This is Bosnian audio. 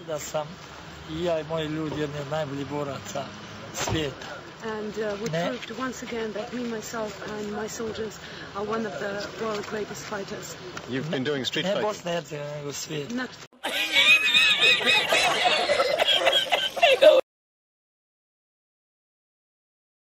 Da sam I ja I moji ljudi jedni od najboljih boraca svijeta. And we proved once again that me, myself and my soldiers are one of the world's greatest fighters. You've been doing street fighting? Ne Bosna i Hercegovina, nego svijet.